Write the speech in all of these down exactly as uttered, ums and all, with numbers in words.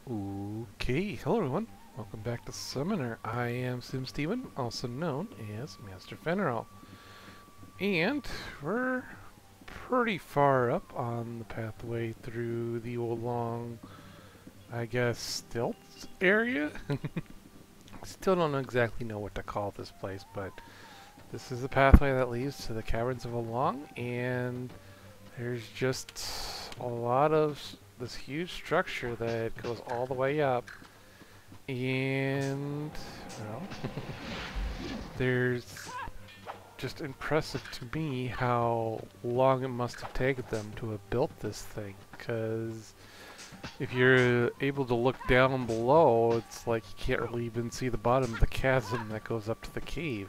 Okay, hello everyone. Welcome back to Summoner. I am SIMSteven, also known as Master Fenrir. And we're pretty far up on the pathway through the Wolong, I guess, stilt area? Still don't exactly know what to call this place, but this is the pathway that leads to the Caverns of Wolong, and there's just a lot of this huge structure that goes all the way up. And, well, there's just impressive to me how long it must have taken them to have built this thing. Because if you're able to look down below, it's like you can't really even see the bottom of the chasm that goes up to the cave.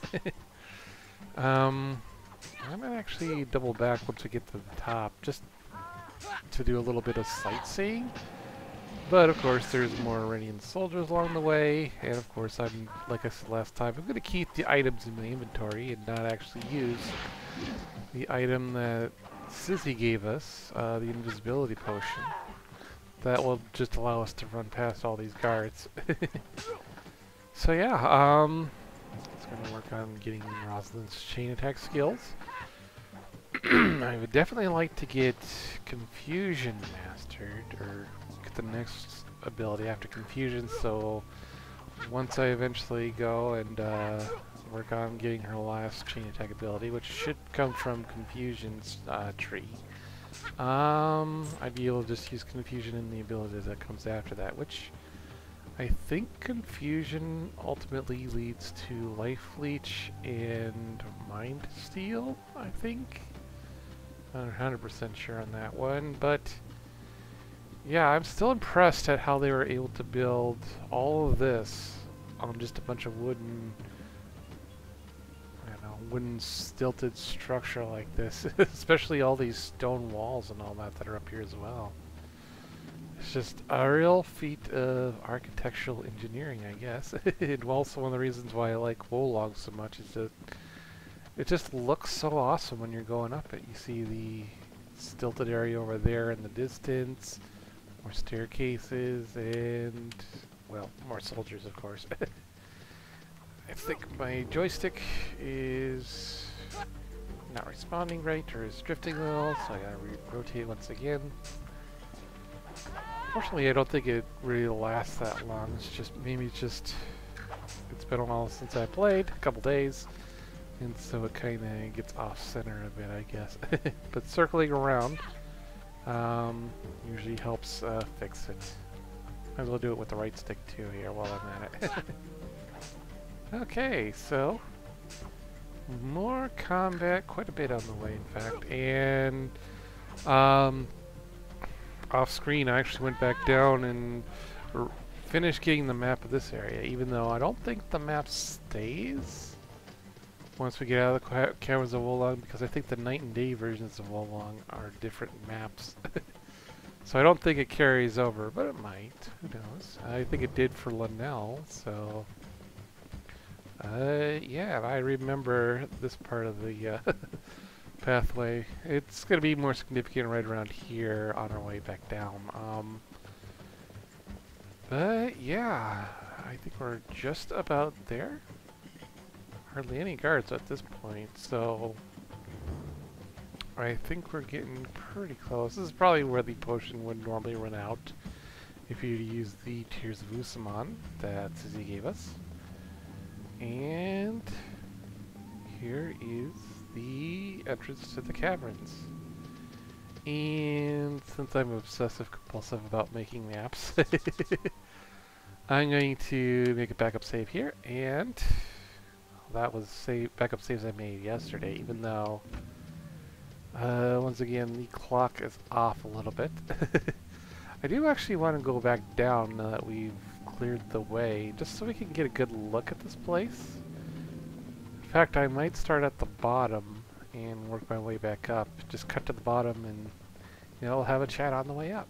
um, I might actually double back once we get to the top, just to do a little bit of sightseeing. But of course there's more Iranian soldiers along the way, and of course I'm, like I said last time, I'm going to keep the items in my inventory and not actually use the item that Sissy gave us, uh, the invisibility potion. That will just allow us to run past all these guards. So yeah, um, it's going to work on getting Rosalind's chain attack skills. I would definitely like to get Confusion mastered, or get the next ability after Confusion, so once I eventually go and uh, work on getting her last chain attack ability, which should come from Confusion's uh, tree, um, I'd be able to just use Confusion in the ability that comes after that, which I think Confusion ultimately leads to Life Leech and Mind Steal, I think. I'm not one hundred percent sure on that one, but yeah, I'm still impressed at how they were able to build all of this on just a bunch of wooden, I don't know, wooden stilted structure like this, especially all these stone walls and all that that are up here as well. It's just a real feat of architectural engineering, I guess. And also one of the reasons why I like Wolong so much is that it just looks so awesome when you're going up it. You see the stilted area over there in the distance, more staircases, and, well, more soldiers, of course. I think my joystick is not responding right, or is drifting a little, so I gotta re-rotate once again. Fortunately, I don't think it really lasts that long. It's just, maybe it's just, it's been a while since I played, a couple days. And so it kind of gets off-center a bit, I guess. But circling around um, usually helps uh, fix it. Might as well do it with the right stick too here while I'm at it. Okay, so more combat, quite a bit on the way in fact. And um, off-screen I actually went back down and r finished getting the map of this area, even though I don't think the map stays once we get out of the Caverns of Wolong, because I think the night and day versions of Wolong are different maps. So I don't think it carries over, but it might. Who knows? I think it did for Linnell, so uh, yeah, I remember this part of the uh, pathway. It's going to be more significant right around here on our way back down. Um, but yeah, I think we're just about there. Hardly any guards at this point, so I think we're getting pretty close. This is probably where the potion would normally run out if you use the Tears of Usamon that Suzy gave us. And here is the entrance to the caverns. And since I'm obsessive compulsive about making maps, I'm going to make a backup save here, and that was save, backup saves I made yesterday, even though, uh, once again, the clock is off a little bit. I do actually want to go back down now that we've cleared the way, just so we can get a good look at this place. In fact, I might start at the bottom and work my way back up. Just cut to the bottom and, you know, have a chat on the way up.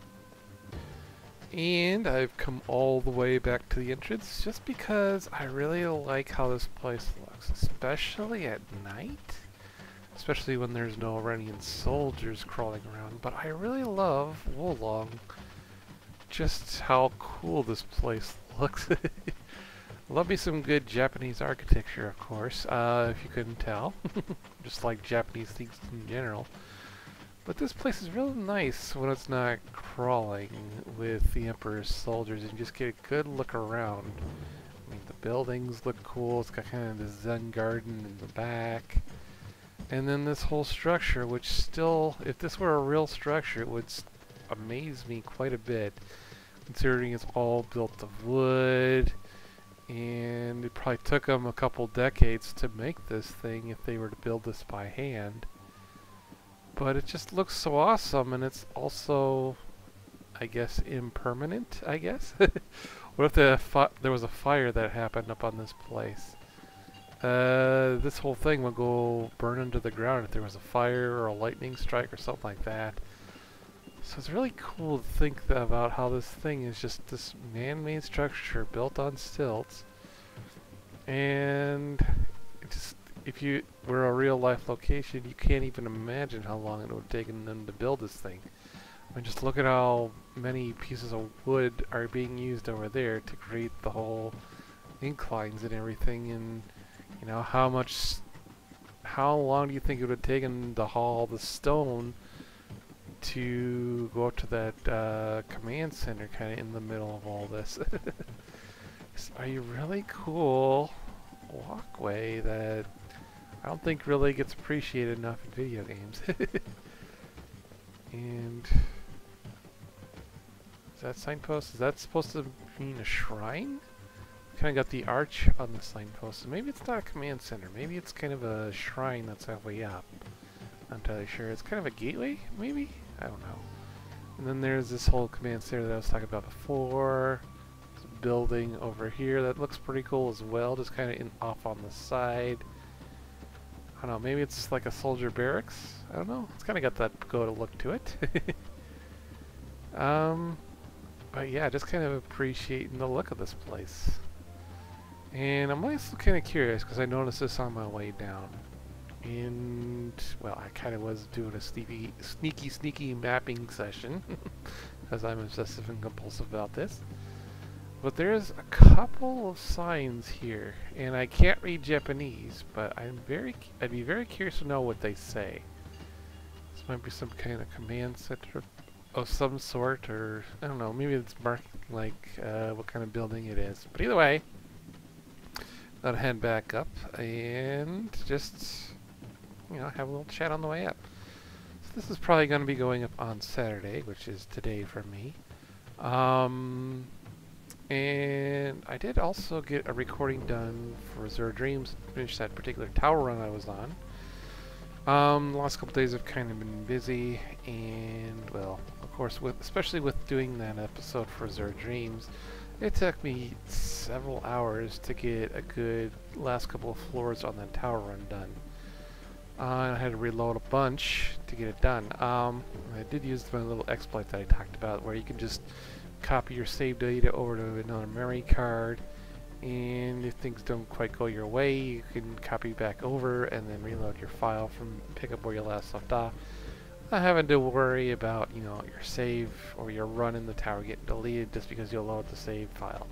And I've come all the way back to the entrance just because I really like how this place looks, especially at night. Especially when there's no Iranian soldiers crawling around. But I really love Wolong just how cool this place looks. Love me some good Japanese architecture, of course, uh, if you couldn't tell. Just like Japanese things in general. But this place is really nice when it's not crawling with the Emperor's soldiers and just get a good look around. I mean, the buildings look cool. It's got kind of the Zen garden in the back. And then this whole structure, which still, if this were a real structure, it would amaze me quite a bit, considering it's all built of wood. And it probably took them a couple decades to make this thing if they were to build this by hand. But it just looks so awesome, and it's also, I guess, impermanent, I guess? What if the fi there was a fire that happened up on this place? Uh, this whole thing would go burn into the ground if there was a fire or a lightning strike or something like that. So it's really cool to think about how this thing is just this man-made structure built on stilts. And it just, if you were a real-life location, you can't even imagine how long it would have taken them to build this thing. I mean, just look at how many pieces of wood are being used over there to create the whole inclines and everything, and you know, how much, how long do you think it would have taken to haul the stone to go up to that uh, command center kind of in the middle of all this? It's a really cool walkway that I don't think really gets appreciated enough in video games. And is that signpost? Is that supposed to mean a shrine? Kind of got the arch on the signpost. Maybe it's not a command center. Maybe it's kind of a shrine that's halfway up. Not entirely sure. It's kind of a gateway, maybe? I don't know. And then there's this whole command center that I was talking about before. There's a building over here that looks pretty cool as well, just kind of in off on the side. I don't know, maybe it's like a soldier barracks? I don't know. It's kind of got that go to look to it. um, but yeah, just kind of appreciating the look of this place. And I'm also kind of curious because I noticed this on my way down. And, well, I kind of was doing a sneaky, sneaky, sneaky mapping session because I'm obsessive and compulsive about this. But there's a couple of signs here, and I can't read Japanese, but I'm very, I'd be very curious to know what they say. This might be some kind of command center of some sort, or I don't know, maybe it's marking like uh, what kind of building it is. But either way, I'll head back up and just, you know, have a little chat on the way up. So this is probably going to be going up on Saturday, which is today for me. Um, and I did also get a recording done for Zero Dreams and finish that particular tower run I was on. Um, the last couple days have kind of been busy, and well, of course, with especially with doing that episode for Zero Dreams, it took me several hours to get a good last couple of floors on that tower run done. Uh, I had to reload a bunch to get it done. Um, I did use my little exploit that I talked about, where you can just copy your save data over to another memory card, and if things don't quite go your way, you can copy back over and then reload your file from pick up where you last left off. Not having to worry about, you know, your save or your run in the tower getting deleted just because you'll load the save file.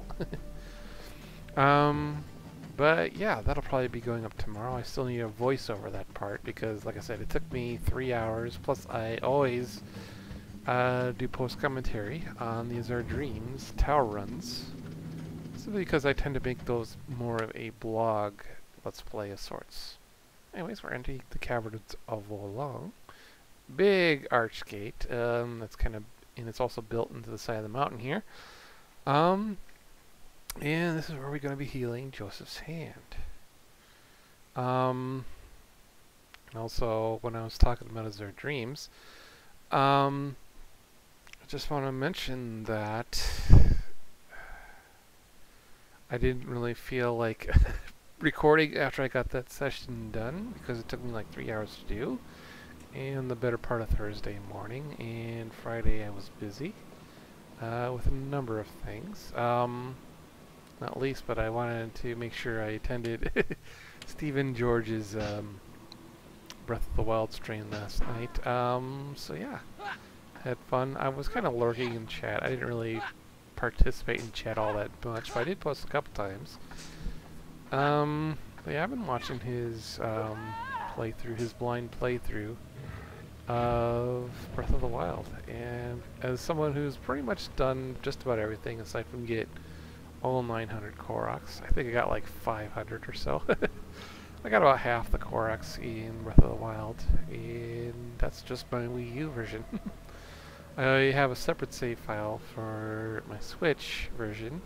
um, but yeah, that'll probably be going up tomorrow. I still need a voice over that part because, like I said, it took me three hours. Plus, I always uh, do post commentary on the Zero Dreams tower runs, simply because I tend to make those more of a blog let's play of sorts. Anyways, we're entering the Caverns of Wolong. Big arch gate. Um, that's kind of, and it's also built into the side of the mountain here. Um, and this is where we're going to be healing Joseph's hand. Um, and also, when I was talking about Zero Dreams, um, I just want to mention that I didn't really feel like recording after I got that session done because it took me like three hours to do. And the better part of Thursday morning, and Friday I was busy uh, with a number of things. Um, not least, but I wanted to make sure I attended Stephen George's um, Breath of the Wild stream last night. Um, so yeah, had fun. I was kind of lurking in chat. I didn't really participate in chat all that much, but I did post a couple times. Um, but yeah, I've been watching his um, playthrough, his blind playthrough of Breath of the Wild, and as someone who's pretty much done just about everything aside from get all nine hundred Koroks, I think I got like five hundred or so. I got about half the Koroks in Breath of the Wild, and that's just my Wii U version. I have a separate save file for my Switch version,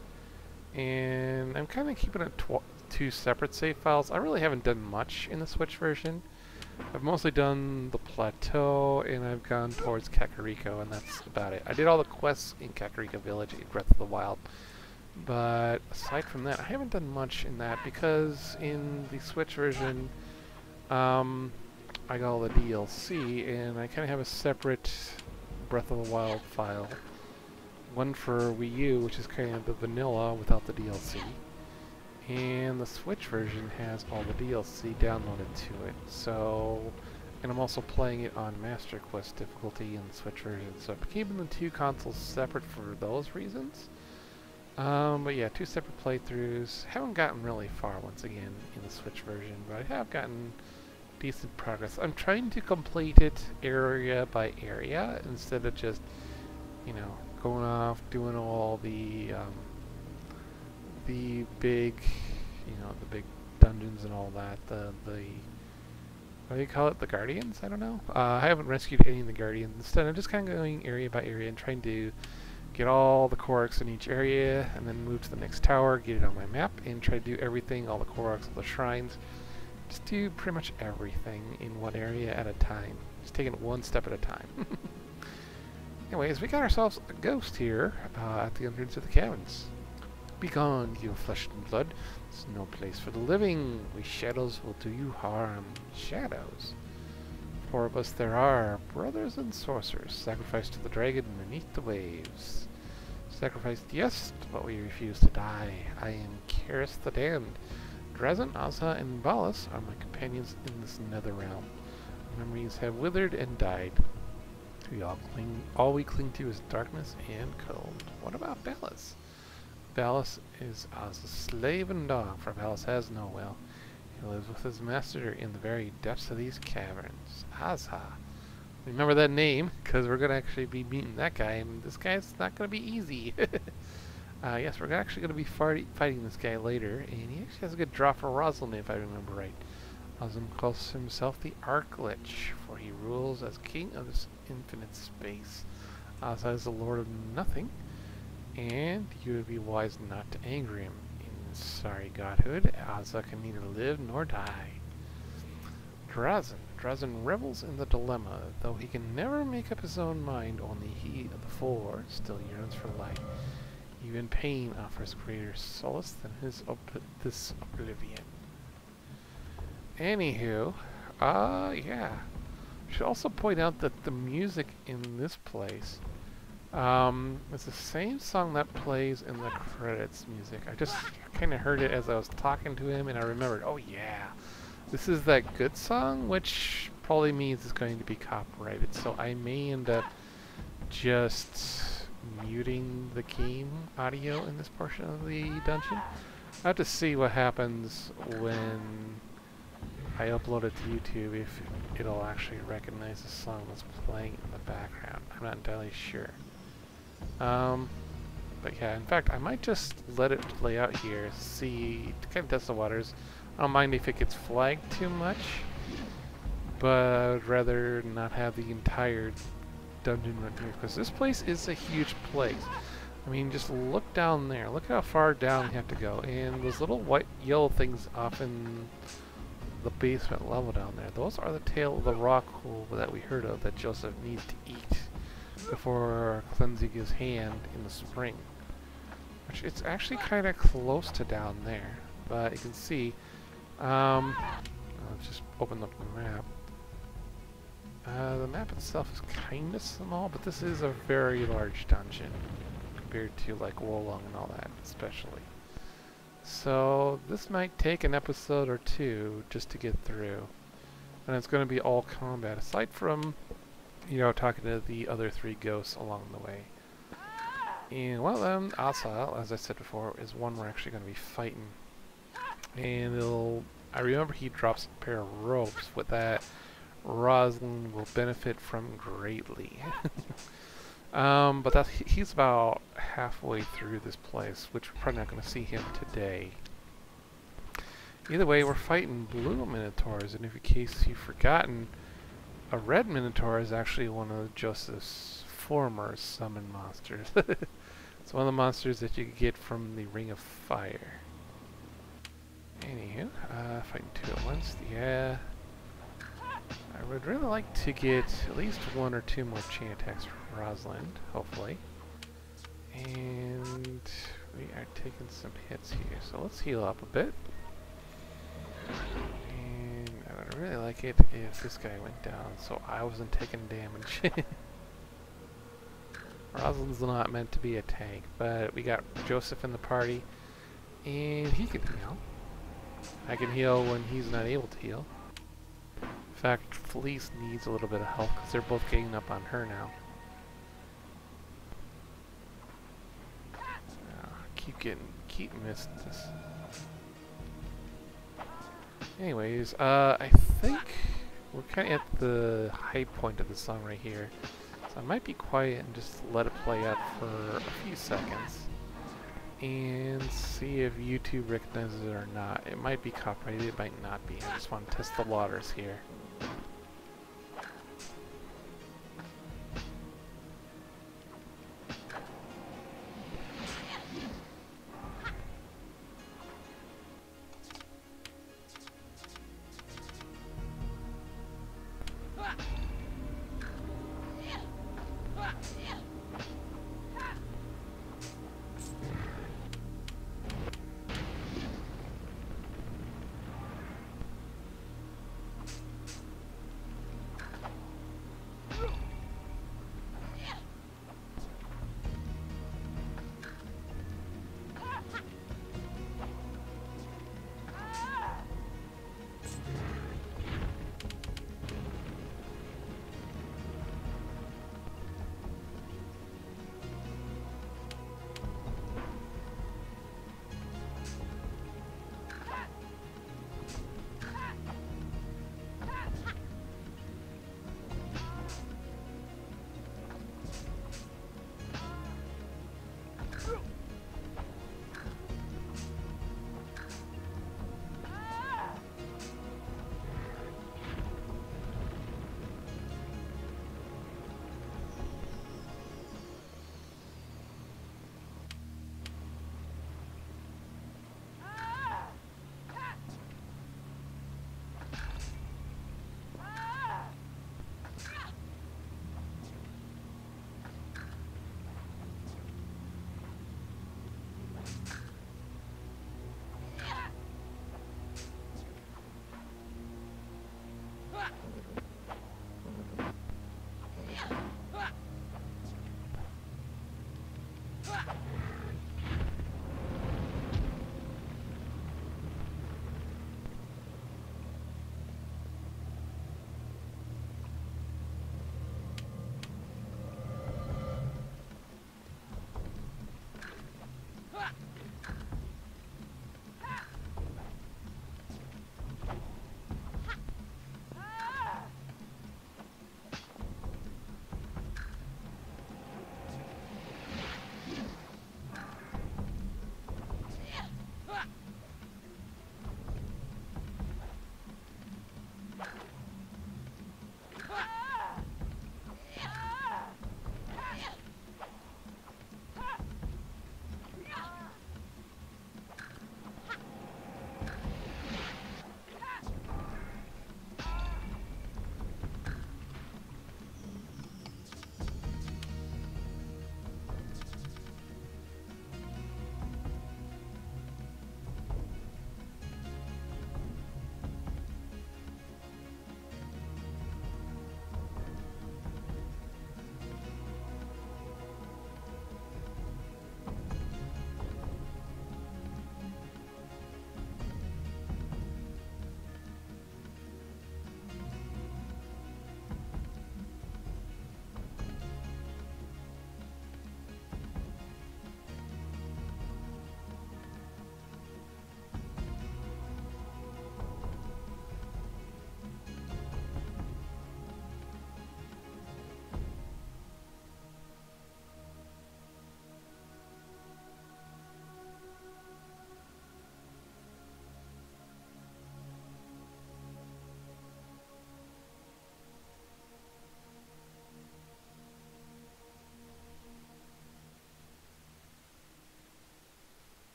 and I'm kind of keeping it tw two separate save files. I really haven't done much in the Switch version. I've mostly done the plateau, and I've gone towards Kakariko, and that's about it. I did all the quests in Kakariko Village in Breath of the Wild, but aside from that, I haven't done much in that because in the Switch version, um, I got all the D L C, and I kind of have a separate Breath of the Wild file. One for Wii U, which is kind of the vanilla without the D L C, and the Switch version has all the D L C downloaded to it. So, and I'm also playing it on Master Quest difficulty in the Switch version. So I'm keeping the two consoles separate for those reasons. Um, but yeah, two separate playthroughs. Haven't gotten really far once again in the Switch version, but I have gotten decent progress. I'm trying to complete it area by area instead of just, you know, going off doing all the um, the big, you know, the big dungeons and all that. The the what do you call it? The Guardians? I don't know. Uh, I haven't rescued any of the Guardians. Instead, I'm just kind of going area by area and trying to get all the Koroks in each area, and then move to the next tower, get it on my map, and try to do everything, all the Koroks, all the shrines. Just do pretty much everything in one area at a time. Just taking it one step at a time. Anyways, we got ourselves a ghost here uh, at the entrance of the caverns. Begone, you flesh and blood. It's no place for the living. We shadows will do you harm. Shadows? Four of us there are, brothers and sorcerers, sacrificed to the dragon beneath the waves. Sacrificed, yes, but we refuse to die. I am Karis the Damned. Drazen, Asa, and Balas are my companions in this nether realm. Memories have withered and died. We all cling, all we cling to is darkness and cold. What about Balas? Balas is Asa's slave and dog, for Balas has no will. He lives with his master in the very depths of these caverns. Asa. Remember that name, because we're going to actually be meeting that guy, and this guy's not going to be easy. uh, yes, we're actually going to be fighting this guy later, and he actually has a good draw for Rosalind, if I remember right. Rosalind calls himself the Archlich, for he rules as king of this infinite space. Asa is the lord of nothing, and you would be wise not to anger him. In sorry godhood, Asa can neither live nor die. Drazen. Drazen revels in the dilemma. Though he can never make up his own mind, only he of the four still yearns for light. Even pain offers greater solace than his ob this oblivion. Anywho, uh, yeah. Should also point out that the music in this place um, is the same song that plays in the credits music. I just kind of heard it as I was talking to him, and I remembered, oh yeah, this is that good song, which probably means it's going to be copyrighted. So I may end up just muting the game audio in this portion of the dungeon. I have to see what happens when I upload it to YouTube, if it'll actually recognize the song that's playing in the background. I'm not entirely sure. Um, but yeah, in fact, I might just let it play out here, see, to kind of test the waters. I don't mind if it gets flagged too much, but I would rather not have the entire dungeon run here, because this place is a huge place. I mean, just look down there. Look how far down you have to go. And those little white, yellow things off in the basement level down there, those are the tail of the rock hole that we heard of that Joseph needs to eat before cleansing his hand in the spring. Which it's actually kind of close to down there, but you can see. Um, let's just open up the map. Uh, the map itself is kind of small, but this is a very large dungeon compared to like Wolong and all that, especially. So this might take an episode or two just to get through, and it's going to be all combat. Aside from you know, talking to the other three ghosts along the way. And one of them, Asa, as I said before, is one we're actually going to be fighting. And it'll, I remember he drops a pair of ropes. With that, Rosalind will benefit from greatly. um, but that's, he's about halfway through this place, which we're probably not going to see him today. Either way, we're fighting blue minotaurs, and if in case you've forgotten, a red minotaur is actually one of Joseph's former summon monsters. It's one of the monsters that you get from the Ring of Fire. Anywho, uh, fighting two at once, yeah. I would really like to get at least one or two more chain attacks from Rosalind, hopefully. And we are taking some hits here, so let's heal up a bit. And I would really like it if this guy went down so I wasn't taking damage. Rosalind's not meant to be a tank, but we got Joseph in the party, and he can heal. I can heal when he's not able to heal. In fact, Felice needs a little bit of help because they're both getting up on her now. Oh, keep getting, keep missing this. Anyways, uh, I think we're kind of at the high point of the song right here. So I might be quiet and just let it play out for a few seconds. And see if YouTube recognizes it or not. It might be copyrighted, it might not be. I just want to test the waters here.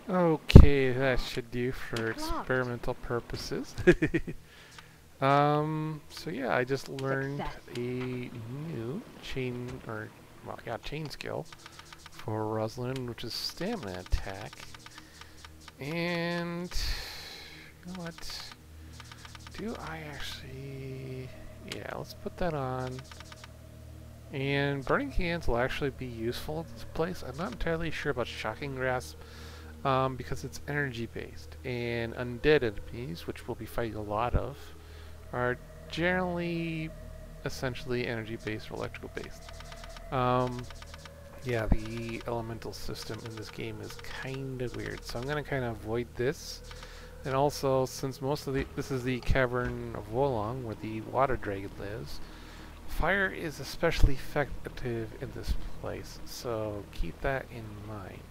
Okay, that should do for experimental purposes. um, so yeah, I just learned Success. a new chain, or, well, yeah, chain skill for Rosalind, which is stamina attack. And, you know what? Do I actually... Yeah, let's put that on. And Burning Hands will actually be useful at this place. I'm not entirely sure about Shocking Grasp, um, because it's energy based. And undead enemies, which we'll be fighting a lot of, are generally essentially energy based or electrical based. Um, yeah, the elemental system in this game is kind of weird, so I'm going to kind of avoid this. And also, since most of the this is the Cavern of Wolong, where the water dragon lives, fire is especially effective in this place, so keep that in mind.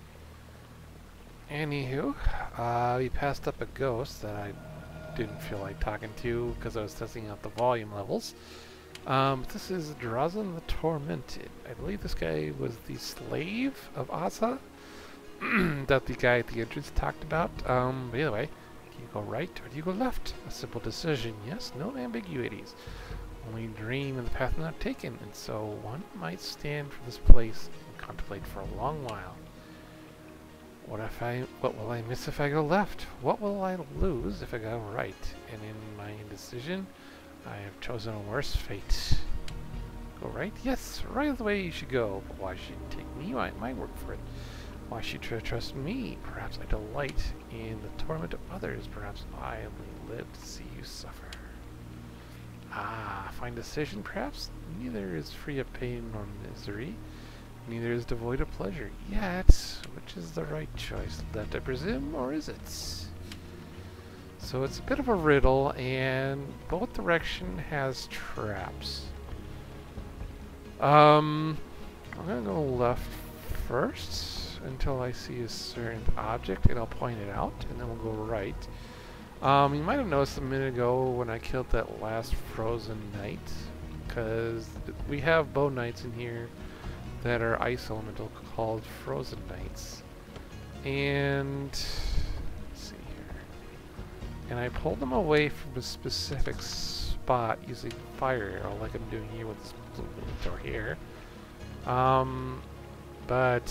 Anywho, uh, we passed up a ghost that I didn't feel like talking to because I was testing out the volume levels. Um, this is Drazin the Tormented. I believe this guy was the slave of Asa that the guy at the entrance talked about. Um, but either way, do you go right or do you go left? A simple decision, yes, no ambiguities. Only dream of the path not taken, and so one might stand for this place and contemplate for a long while. What if I, what will I miss if I go left? What will I lose if I go right? And in my indecision, I have chosen a worse fate. Go right? Yes, right is the way you should go. But why should you take me? I might work for it. Why should you trust me? Perhaps I delight in the torment of others. Perhaps I only live to see you suffer. Ah, fine decision, perhaps? Neither is free of pain nor misery. Neither is devoid of pleasure. Yet, which is the right choice? Left, I presume, or is it? So it's a bit of a riddle, and both direction has traps. Um, I'm gonna go left first until I see a certain object, and I'll point it out, and then we'll go right. Um, you might have noticed a minute ago when I killed that last frozen knight, because we have bow knights in here that are ice elemental called frozen knights. And let's see here. And I pulled them away from a specific spot using fire arrow, like I'm doing here with this blue minotaur here. Um, but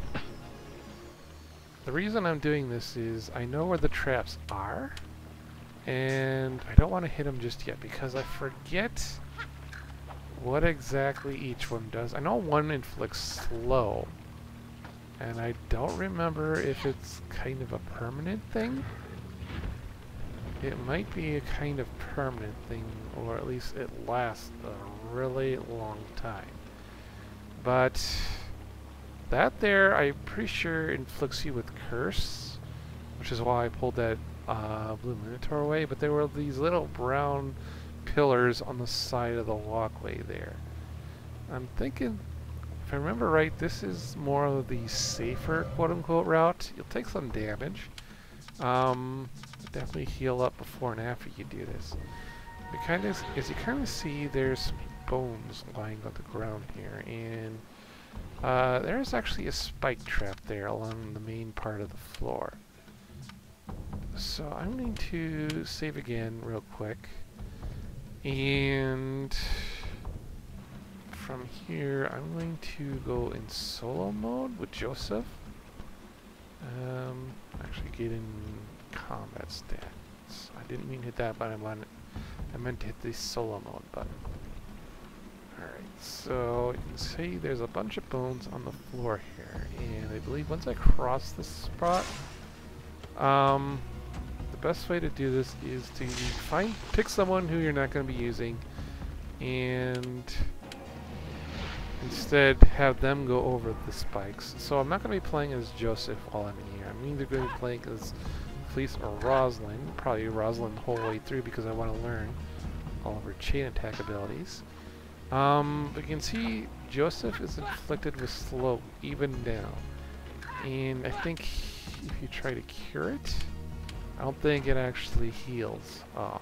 the reason I'm doing this is I know where the traps are, and I don't want to hit them just yet because I forget what exactly each one does. I know one inflicts slow, and I don't remember if it's kind of a permanent thing. It might be a kind of permanent thing, or at least it lasts a really long time. But that there, I'm pretty sure inflicts you with curse, which is why I pulled that uh, blue minotaur away. But there were these little brown pillars on the side of the walkway there. I'm thinking, if I remember right, this is more of the safer quote-unquote route. You'll take some damage. Um, definitely heal up before and after you do this. We kind of, as you kind of see, there's bones lying on the ground here, and uh, there's actually a spike trap there along the main part of the floor. So I'm going to save again real quick. And from here, I'm going to go in solo mode with Joseph. Um, actually get in combat stats. I didn't mean to hit that button, but I meant to hit the solo mode button. Alright, so you can see there's a bunch of bones on the floor here, and I believe once I cross this spot, um, the best way to do this is to find, pick someone who you're not going to be using, and instead have them go over the spikes. So I'm not going to be playing as Joseph while I'm in here. I'm either going to be playing as Fleece or Rosalind, probably Rosalind the whole way through because I want to learn all of her chain attack abilities. Um, but you can see Joseph is inflicted with slow even now, and I think if you try to cure it, I don't think it actually heals off.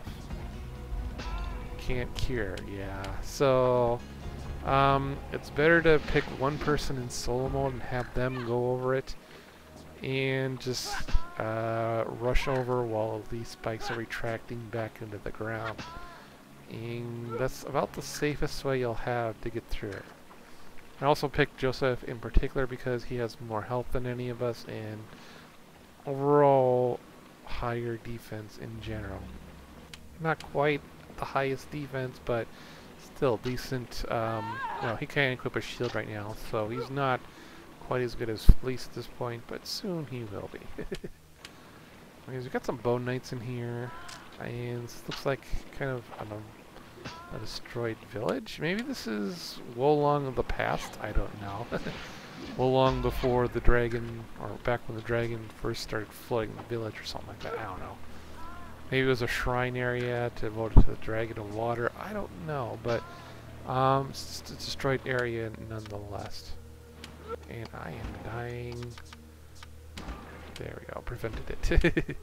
Can't cure, yeah. So um, it's better to pick one person in solo mode and have them go over it, and just uh, rush over while these spikes are retracting back into the ground. And that's about the safest way you'll have to get through it. I also picked Joseph in particular because he has more health than any of us and overall higher defense in general. Not quite the highest defense, but still decent. Um, no, he can't equip a shield right now, so he's not quite as good as Fleece at this point, but soon he will be. Okay, we've got some Bone Knights in here, and this looks like kind of I don't know, a destroyed village. Maybe this is Wolong of the past. I don't know. Wolong before the dragon, or back when the dragon first started flooding the village, or something like that. I don't know. Maybe it was a shrine area to devote to the dragon of water. I don't know, but um, it's a destroyed area nonetheless. And I am dying. There we go. Prevented it.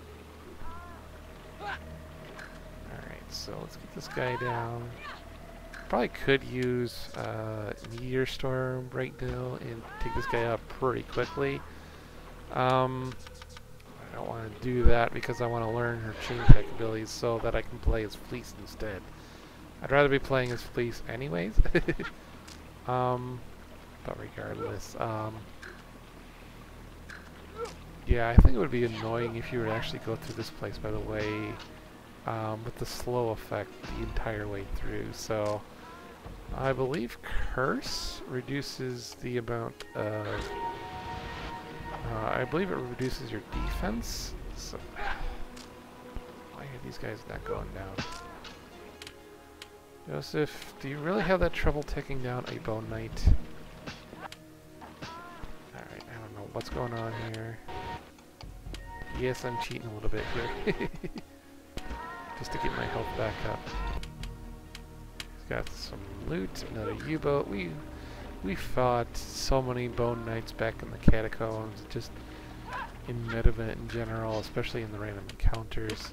Alright, so let's get this guy down. Probably could use uh, Meteor Storm right now and take this guy out pretty quickly. Um, I don't want to do that because I want to learn her chain tech abilities so that I can play as Fleece instead. I'd rather be playing as Fleece anyways. um, but regardless, um, yeah, I think it would be annoying if you were to actually go through this place, by the way, um, with the slow effect the entire way through. So I believe Curse reduces the amount of uh, I believe it reduces your defense. So why are these guys not going down? Joseph, do you really have that trouble taking down a Bone Knight? Alright, I don't know what's going on here. Yes, I'm cheating a little bit here. Just to get my health back up. He's got some loot, another U-boat. We we fought so many Bone Knights back in the catacombs, just in Metavent in general, especially in the random encounters.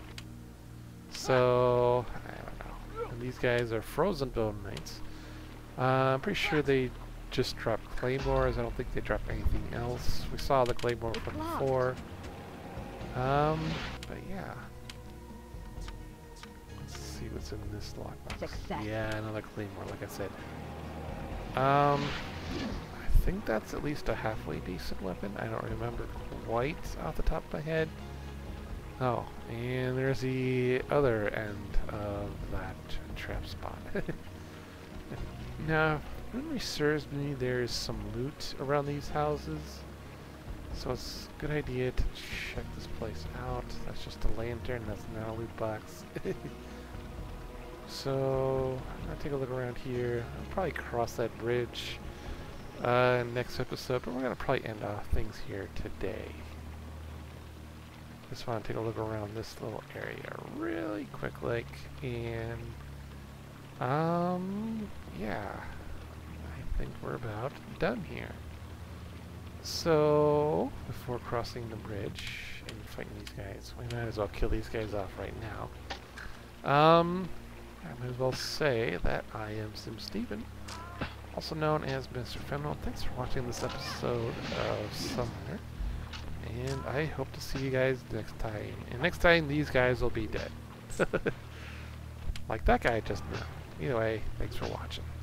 So I don't know. And these guys are frozen Bone Knights. Uh, I'm pretty sure they just dropped claymores. I don't think they dropped anything else. We saw the claymore from before. Um, but yeah. Let's see what's in this lockbox. Success. Yeah, another claymore, like I said. Um, I think that's at least a halfway decent weapon. I don't remember quite off the top of my head. Oh, and there's the other end of that trap spot. Now, if memory serves me, there's some loot around these houses. So it's a good idea to check this place out. That's just a lantern, that's not a loot box. So, I'm going to take a look around here. I'll probably cross that bridge uh, next episode, but we're going to probably end off things here today. Just want to take a look around this little area really quick, like, and, um, yeah, I think we're about done here. So, before crossing the bridge and fighting these guys, we might as well kill these guys off right now. Um, I might as well say that I am SIMSteven, also known as Mister Fennel. Thanks for watching this episode of Summoner, and I hope to see you guys next time. And next time, these guys will be dead. Like that guy just now. Either way, thanks for watching.